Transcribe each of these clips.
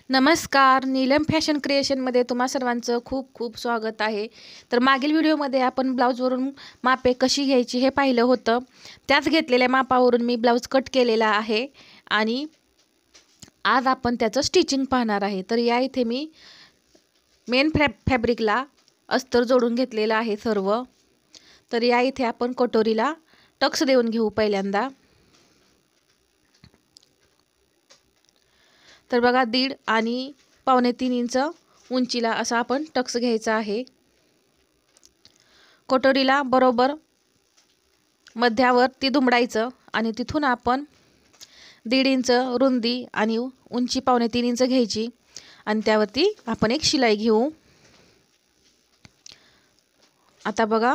नमस्कार, नीलम फॅशन क्रिएशनमध्ये तुम्हा सर्वांचं खूप खूप स्वागत आहे. तर मागील व्हिडिओमध्ये आपण ब्लाऊजवरून मापे कशी घ्यायची हे पाहिलं होतं. त्याच घेतलेल्या मापावरून मी ब्लाऊज कट केलेला आहे आणि आज आपण त्याचं स्टिचिंग पाहणार आहे. तर या इथे मी मेन फॅब्रिकला अस्तर जोडून घेतलेलं आहे सर्व. तर या इथे आपण कटोरीला टक्स देऊन घेऊ पहिल्यांदा. तर बघा 1.5 आणि 2.25 इंच उंचीला असा आपण टक्स घ्यायचा आहे. कटोरीला बरोबर मध्यावरती दुमडायचं आणि तिथून आपण 1.5 इंच रुंदी आणि उंची 2.25 इंच घ्यायची आणि त्यावरती आपण एक शिलाई घेऊ. आता बघा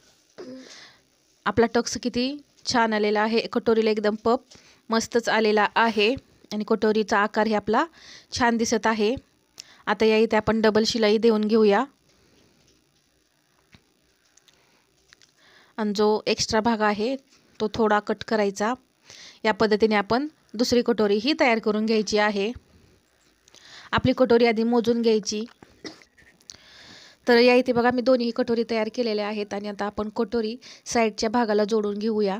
आपला टक्स किती छान आलेला आहे. कटोरीला एकदम पप मस्तच आलेला आहे आणि कटोरीचा आकार हे आपला छान दिसत आहे. आता या इथे आपण डबल शिलाई देऊन घेऊया आणि जो एक्स्ट्रा भाग आहे तो थोडा कट करायचा. या पद्धतीने आपण दुसरी कटोरी ही तयार करून घ्यायची आहे. आपली कटोरी आधी मोजून घ्यायची. तर या इथे बघा मी दोन्ही कटोरी तयार केलेल्या आहेत आणि आता आपण कटोरी साईडच्या भागाला जोडून घेऊया.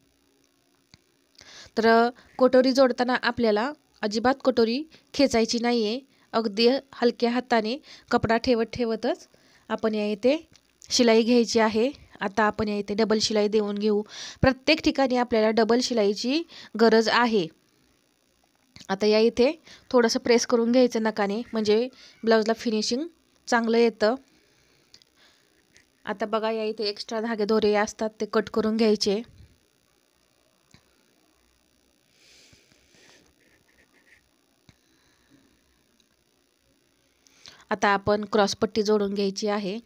तर कटोरी जोडताना आपल्याला अजिबात कटोरी खेचायची नाही आहे. अगदी हलक्या हाताने कपडा ठेवतच आपण या इथे शिलाई घ्यायची आहे. आता आपण या इथे डबल शिलाई देऊन घेऊ. प्रत्येक ठिकाणी आपल्याला डबल शिलाईची गरज आहे. आता या इथे थोडंसं प्रेस करून घ्यायचं नकाने, म्हणजे ब्लाऊजला फिनिशिंग चांगलं येतं. आता बघा या इथे एक्स्ट्रा धागे दोरे असतात ते कट करून घ्यायचे. आता आपण क्रॉसपट्टी जोडून घ्यायची आहे.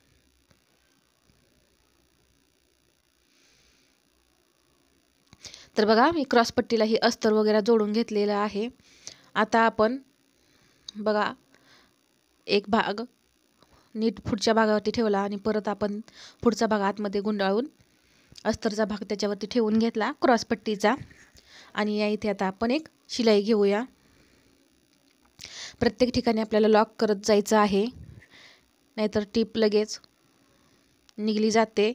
तर बघा मी क्रॉसपट्टीला ही अस्तर वगैरे जोडून घेतलेलं आहे. आता आपण बघा एक भाग नीट पुढच्या भागावरती ठेवला आणि परत आपण पुढचा भाग आतमध्ये गुंडाळून अस्तरचा भाग त्याच्यावरती ठेवून घेतला क्रॉसपट्टीचा आणि या इथे आता आपण एक शिलाई घेऊया. प्रत्येक ठिकाणी आपल्याला लॉक करत जायचं आहे, नाहीतर टीप लगेच निघली जाते.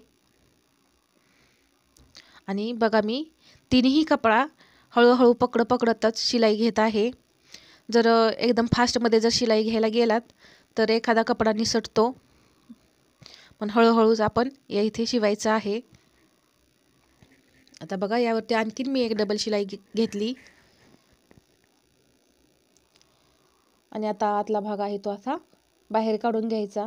आणि बघा मी तिन्ही कपडा हळूहळू पकडतच शिलाई घेत आहे. जर एकदम फास्टमध्ये जर शिलाई घ्यायला गेलात तर एखादा कपडा निसटतो, पण हळूहळूच आपण या इथे शिवायचं आहे. आता बघा यावरती आणखीन मी एक डबल शिलाई घेतली आणि आता आतला भाग आहे तो असा बाहेर काढून घ्यायचा.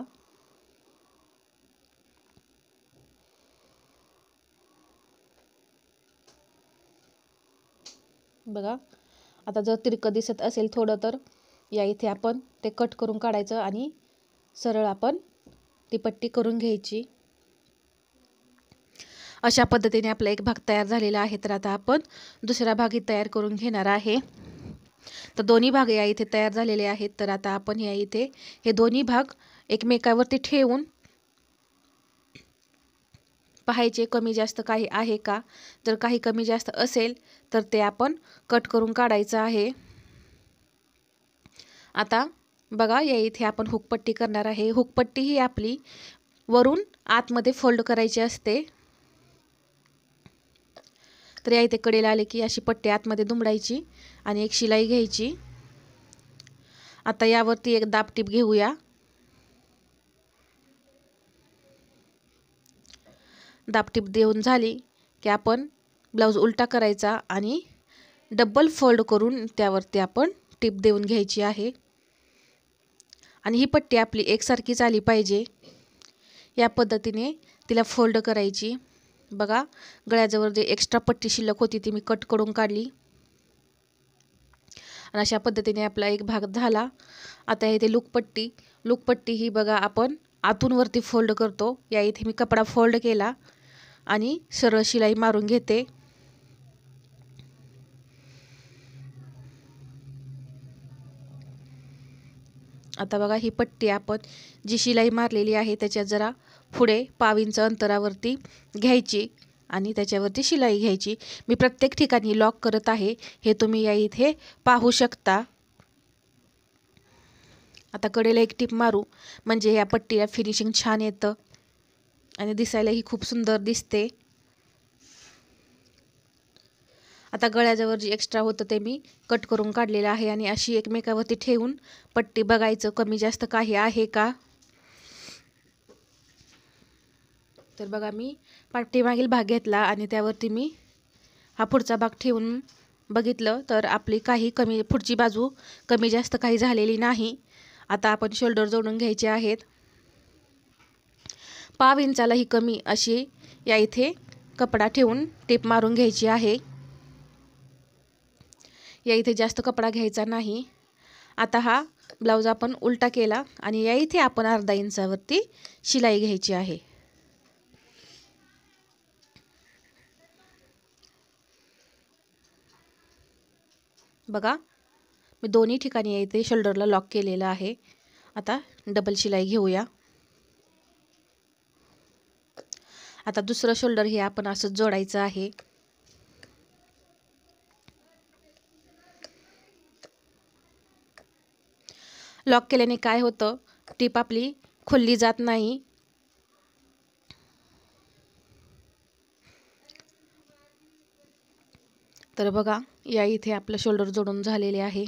बघा आता जर तिरकं दिसत असेल थोडं तर या इथे आपण ते कट करून काढायचं आणि सरळ आपण ती पट्टी करून घ्यायची. अशा पद्धतीने आपला एक भाग तयार झालेला आहे. तर आता आपण दुसरा भागही तयार करून घेणार आहे. तर दोन्ही भाग या इथे तयार झालेले आहेत. तर आता आपण या इथे हे दोन्ही भाग एकमेकावरती ठेवून पाहायचे कमी जास्त काही आहे का. जर काही कमी जास्त असेल तर ते आपण कट करून काढायचं आहे. आता बघा या इथे आपण हुकपट्टी करणार आहे. हुकपट्टी ही आपली वरून आतमध्ये फोल्ड करायची असते. तर या इथे कडेला आले की अशी पट्टी आतमध्ये दुमडायची आणि एक शिलाई घ्यायची. आता यावरती एक दाबटीप घेऊया. दाबटीप देऊन झाली की आपण ब्लाऊज उलटा करायचा आणि डबल फोल्ड करून त्यावरती आपण टीप देऊन घ्यायची आहे. आणि ही पट्टी आपली एकसारखीच आली पाहिजे. या पद्धतीने तिला फोल्ड करायची. बघा गळ्याजवळ जे एक्स्ट्रा पट्टी शिल्लक होती ती मी कट करून काढली आणि अशा पद्धतीने आपला एक भाग झाला. आता इथे लूकपट्टी ही बघा आपण आतून वरती फोल्ड करतो. या इथे मी कपडा फोल्ड केला आणि सरळ शिलाई मारून घेते. आता बघा ही पट्टी आपण जी शिलाई मारलेली आहे त्याच्या जरा पुढे 1/2 इंच अंतरावरती घ्यायची आणि त्याच्यावरती शिलाई घ्यायची. मी प्रत्येक ठिकाणी लॉक करत आहे, हे तुम्ही या इथे पाहू शकता. आता कडेला एक टीप मारू म्हणजे ह्या पट्टीला फिनिशिंग छान येतं आणि दिसायलाही खूप सुंदर दिसते. आता गळ्याजवळ जे एक्स्ट्रा होतं ते मी कट करून काढलेलं आहे आणि अशी एकमेकावरती ठेवून पट्टी बघायचं कमी जास्त काही आहे का. तर बघा मी पाठीमागील भाग घेतला आणि त्यावरती मी हा पुढचा भाग ठेवून बघितलं तर आपली काही कमी पुढची बाजू कमी जास्त काही झालेली नाही. आता आपण शोल्डर जोडून घ्यायचे आहेत. 1/2 इंचालाही कमी अशी या इथे कपडा ठेवून टीप मारून घ्यायची आहे. या इथे जास्त कपडा घ्यायचा नाही. आता हा ब्लाऊज आपण उलटा केला आणि या इथे आपण 1/2 इंचावरती शिलाई घ्यायची आहे. बघा मी दोन्ही ठिकाणी या इथे शोल्डरला लॉक केलेलं आहे. आता डबल शिलाई घेऊया. आता दुसरं शोल्डर हे आपण असं जोडायचं आहे. लॉक केल्याने काय होतं, टीप आपली खोलली जात नाही. तर बघा या इथे आपलं शोल्डर जोडून झालेले आहे.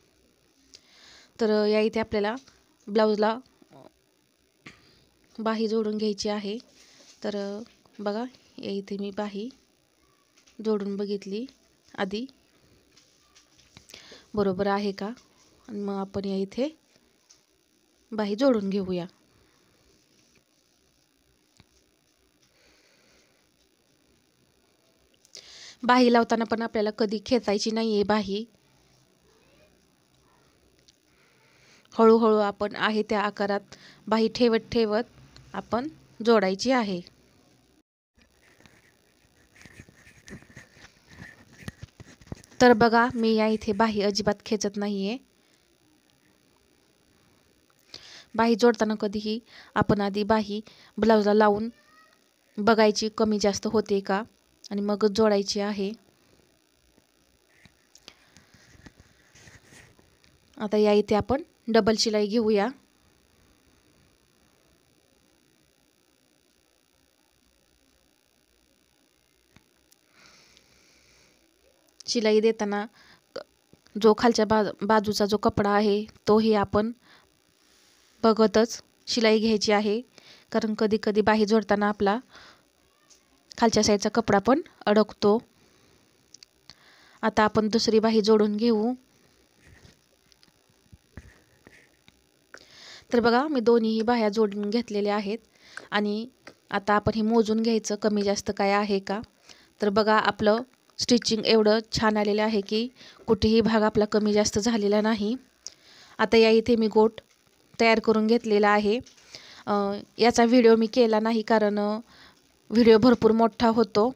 तर या इथे आपल्याला ब्लाऊजला बाही जोडून घ्यायची आहे. तर बघा या इथे मी बाही जोडून बघितली आधी बरोबर आहे का, आणि मग आपण या इथे बाही जोडून घेऊया. बाही लावताना पण आपल्याला कधी खेचायची नाहीये बाही. हळूहळू आपण आहे त्या आकारात बाही ठेवत ठेवत आपण जोडायची आहे. तर बघा मी या इथे बाही अजिबात खेचत नाहीये. बाही जोडताना कधीही आपण आधी बाही ब्लाऊजला लावून बघायची कमी जास्त होते का आणि मगच जोडायची आहे. आता या इथे आपण डबल शिलाई घेऊया. शिलाई देताना जो खालच्या बाजूचा जो कपडा आहे तोही आपण बघतच शिलाई घ्यायची आहे, कारण कधी कधी बाही जोडताना आपला खालच्या साईडचा कपडा पण अडकतो. आता आपण दुसरी बाही जोडून घेऊ. तर बघा मी दोन्हीही बाह्या जोडून घेतलेल्या आहेत आणि आता आपण हे मोजून घ्यायचं कमी जास्त काय आहे का. तर बघा आपलं स्टिचिंग एवढं छान आलेलं आहे की कुठेही भाग आपला कमी जास्त झालेला नाही. आता या इथे मी गोट तयार करून घेतलेला आहे. याचा व्हिडिओ मी केला नाही कारण व्हिडिओ भरपूर मोठा होतो.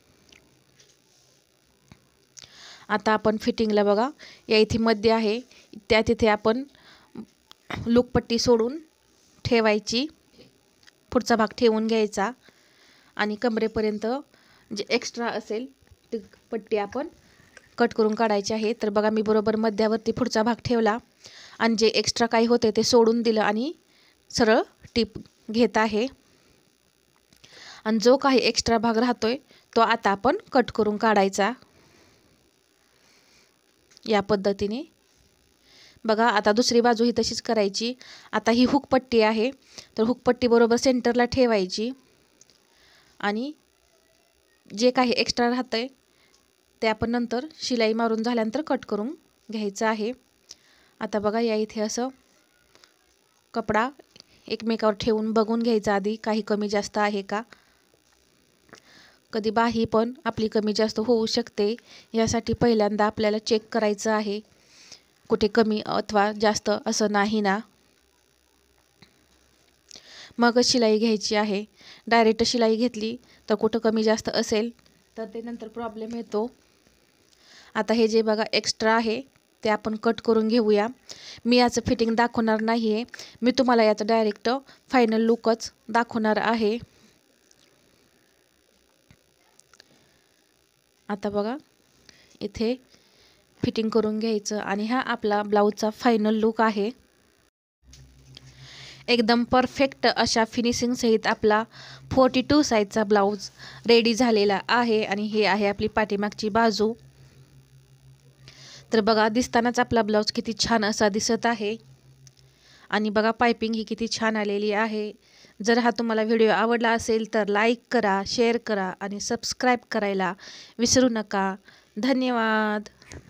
आता आपण फिटिंगला बघा या इथे मध्ये आहे त्या तिथे आपण लूकपट्टी सोडून ठेवायची, पुढचा भाग ठेवून घ्यायचा आणि कमरेपर्यंत जे एक्स्ट्रा असेल ती पट्टी आपण कट करून काढायची आहे. तर बघा मी बरोबर मध्यावरती पुढचा भाग ठेवला आणि जे एक्स्ट्रा काही होते ते सोडून दिलं आणि सरळ टीप घेत आहे. आणि जो काही एक्स्ट्रा भाग राहतोय तो आता आपण कट करून काढायचा या पद्धतीने. बघा आता दुसरी बाजू ही तशीच करायची. आता ही हुक पट्टी आहे तर हुक पट्टी बरोबर सेंटरला ठेवायची आणि जे काही एक्स्ट्रा राहतंय ते आपण नंतर शिलाई मारून झाल्यानंतर कट करून घ्यायचं आहे. आता बघा या इथे असं कपडा एकमेकावर ठेवून बघून घ्यायचा आधी काही कमी जास्त आहे का. कधी बाही पण आपली कमी जास्त होऊ शकते, यासाठी पहिल्यांदा आपल्याला चेक करायचं आहे कुठे कमी अथवा जास्त असं नाही ना, मगच शिलाई घ्यायची आहे. डायरेक्ट शिलाई घेतली तर कुठं कमी जास्त असेल तर ते नंतर प्रॉब्लेम येतो. आता हे जे बघा एक्स्ट्रा आहे ते आपण कट करून घेऊया. मी याचं फिटिंग दाखवणार नाही आहे, मी तुम्हाला याचं डायरेक्ट फायनल लुकच दाखवणार आहे. आता बघा इथे फिटिंग करून घ्यायचं आणि हा आपला ब्लाऊजचा फायनल लुक आहे. एकदम परफेक्ट अशा फिनिशिंग सहित आपला 42 साईजचा ब्लाऊज रेडी झालेला आहे. आणि हे आहे आपली पाठीमागची बाजू. तर बघा, दिसतानाच आपला ब्लाऊज किती छान असा दिसत आहे. आणि बघा, पायपिंग ही किती छान आलेली आहे. जर हा तुम्हाला व्हिडिओ आवडला असेल तर लाईक करा, शेअर करा आणि सबस्क्राईब करायला विसरू नका. धन्यवाद.